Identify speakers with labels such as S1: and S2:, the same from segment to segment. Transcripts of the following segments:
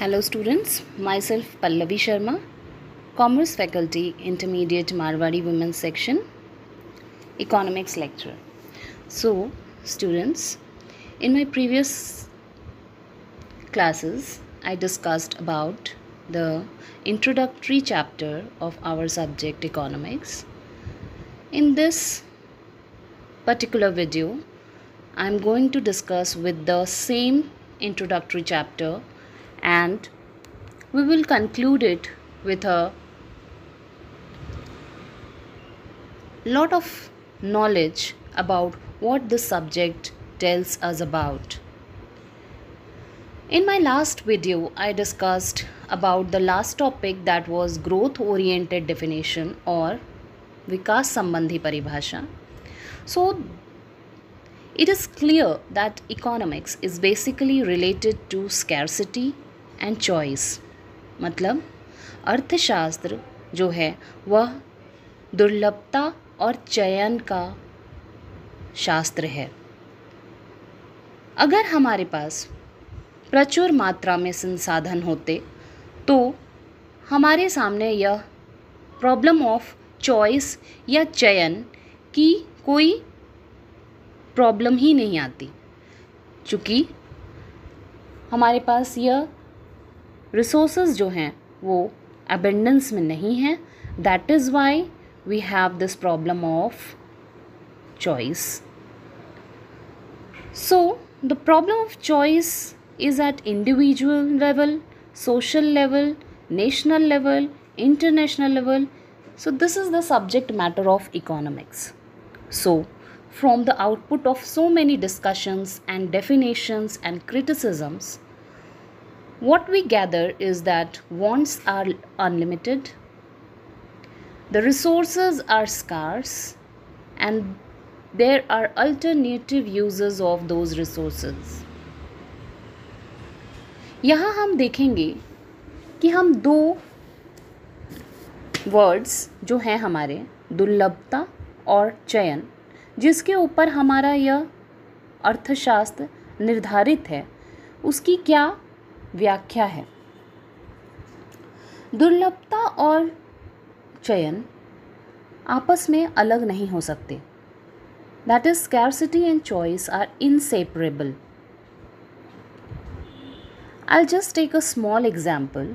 S1: Hello students, myself Pallavi Sharma, Commerce Faculty, Intermediate Marwari Women's Section, Economics Lecturer. So students, in my previous classes, I discussed about the introductory chapter of our subject Economics. In this particular video, I am going to discuss with the same introductory chapter and we will conclude it with a lot of knowledge about what this subject tells us about. In my last video, I discussed about the last topic, that was growth oriented definition or विकास संबंधी परिभाषा. So it is clear that economics is basically related to scarcity and choice. मतलब अर्थशास्त्र जो है वह दुर्लभता और चयन का शास्त्र है. अगर हमारे पास प्रचुर मात्रा में संसाधन होते तो हमारे सामने यह प्रॉब्लम ऑफ चॉइस या चयन की कोई प्रॉब्लम ही नहीं आती, चूँकि हमारे पास यह रिसोर्सेज जो हैं वो अबेंडेंस में नहीं हैं. That is why we have this problem of choice. So the problem of choice is at individual level, social level, national level, international level. So this is the subject matter of economics. So from the output of so many discussions and definitions and criticisms, what we gather is that wants are unlimited, the resources are scarce, and there are alternative uses of those resources. यहाँ हम देखेंगे कि हम दो words जो हैं हमारे, दुर्लभता और चयन, जिसके ऊपर हमारा यह अर्थशास्त्र निर्धारित है, उसकी क्या व्याख्या है. दुर्लभता और चयन आपस में अलग नहीं हो सकते. That is scarcity and choice are inseparable. I'll just take a small example.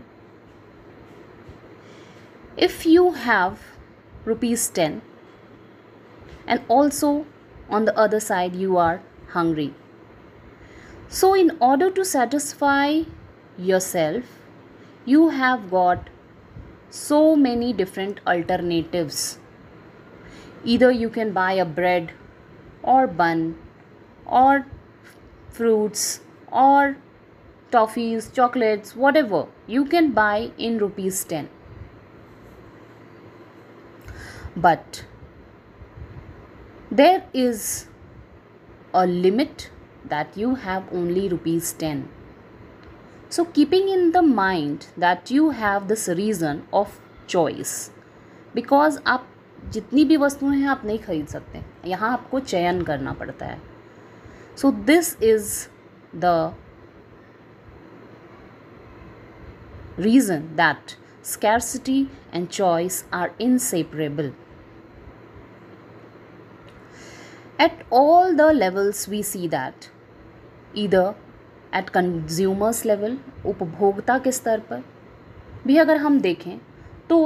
S1: If you have rupees 10 and also on the other side you are hungry, so in order to satisfy yourself you have got so many different alternatives. Either you can buy a bread or bun or fruits or toffees, chocolates, whatever you can buy in rupees 10. But there is a limit that you have only rupees 10. So keeping in the mind that you have this reason of choice, because आप जितनी भी वस्तुएं हैं आप नहीं खरीद सकते, यहाँ आपको चयन करना पड़ता है. So this is the reason that scarcity and choice are inseparable. At all the levels we see that, either at consumers level, उपभोक्ता के स्तर पर भी अगर हम देखें तो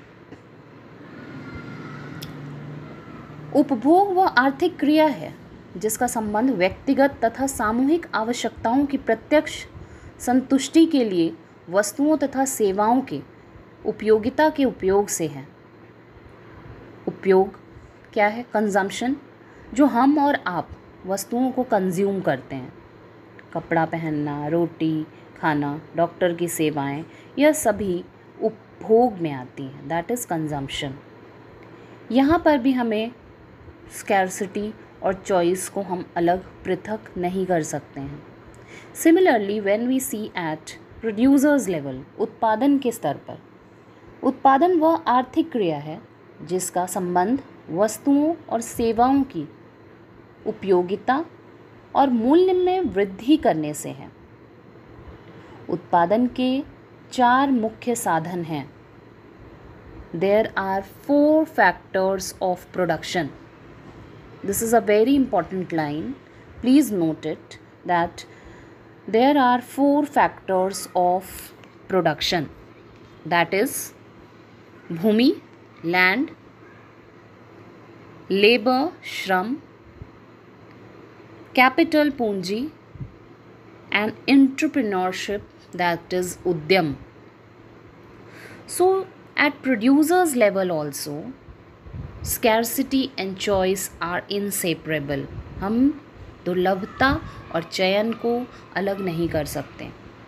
S1: उपभोग वह आर्थिक क्रिया है जिसका संबंध व्यक्तिगत तथा सामूहिक आवश्यकताओं की प्रत्यक्ष संतुष्टि के लिए वस्तुओं तथा सेवाओं के उपयोगिता के उपयोग से है. उपयोग क्या है? कंजम्पशन, जो हम और आप वस्तुओं को कंज्यूम करते हैं. कपड़ा पहनना, रोटी खाना, डॉक्टर की सेवाएं, यह सभी उपभोग में आती हैं. That is consumption. यहाँ पर भी हमें स्कैर्सिटी और चॉइस को हम अलग पृथक नहीं कर सकते हैं. Similarly when we see at producers level, उत्पादन के स्तर पर, उत्पादन वह आर्थिक क्रिया है जिसका संबंध वस्तुओं और सेवाओं की उपयोगिता और मूल्य में वृद्धि करने से है. उत्पादन के 4 मुख्य साधन हैं. There are 4 factors of production. This is a very important line. Please note it that there are 4 factors of production. That is bhumi, land, labor, shram, capital, punji, and entrepreneurship, that is udyam. So at producers level also, scarcity and choice are inseparable. हम दुर्लभता और चयन को अलग नहीं कर सकते.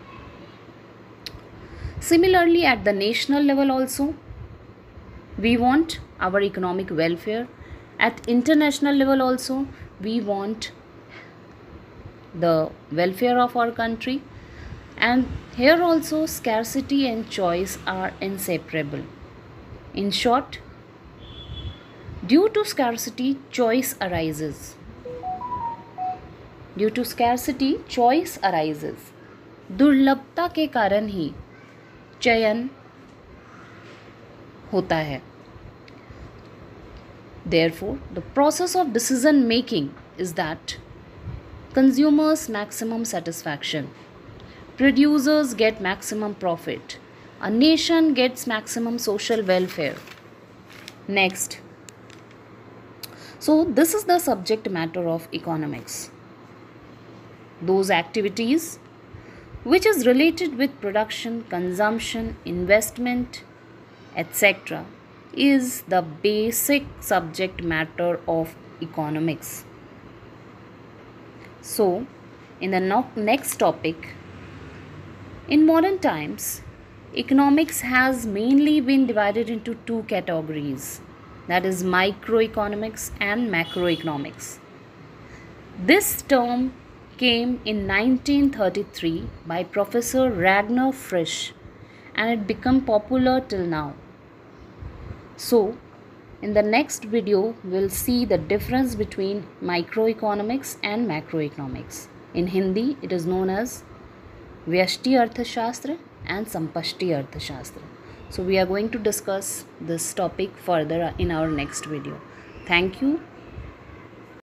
S1: Similarly at the national level also, we want our economic welfare. At international level also, we want the welfare of our country. And here also scarcity and choice are inseparable. In short, due to scarcity, choice arises. Due to scarcity, choice arises. दुर्लभता के कारण ही चयन होता है. Therefore, the process of decision making is that consumers maximum satisfaction, producers get maximum profit, a nation gets maximum social welfare. Next, so this is the subject matter of economics. Those activities which is related with production, consumption, investment, etc. is the basic subject matter of economics. So in the next topic, in modern times, economics has mainly been divided into 2 categories, that is microeconomics and macroeconomics. This term came in 1933 by Professor Ragnar Frisch and it became popular till now. So in the next video, we'll see the difference between microeconomics and macroeconomics. In Hindi, it is known as Vyashti Arthashastra and Sampashti Arthashastra. So we are going to discuss this topic further in our next video. Thank you.